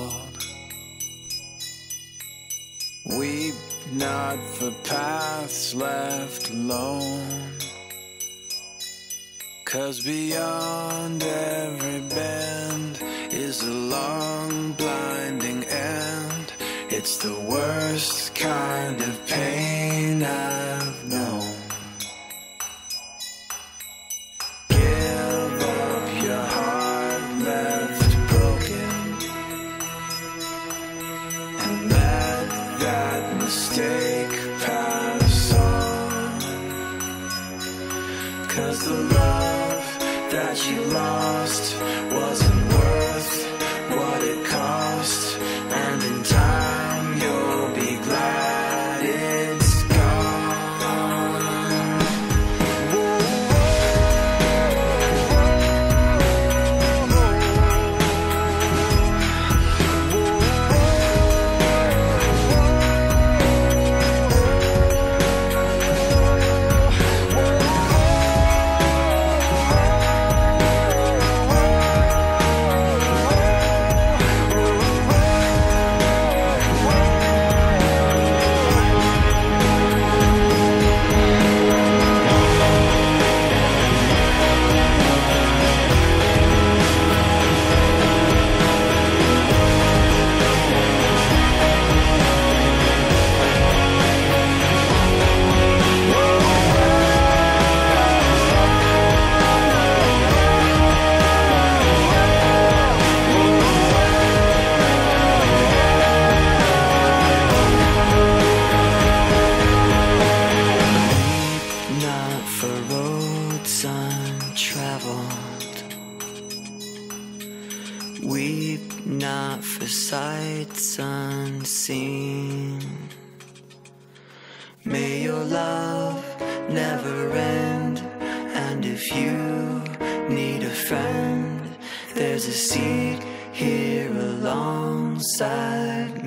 untraveled. Weep not for paths left alone, 'cause beyond every bend is a long blinding end. It's the worst kind of pain I've known. Give up your heart left broken, and let that mistake pass on. 'Cause the love that you lost wasn't worth what it cost, and in time you'll be glad it's gone. Untraveled. Weep not for sights unseen. May your love never end, and if you need a friend, there's a seat here alongside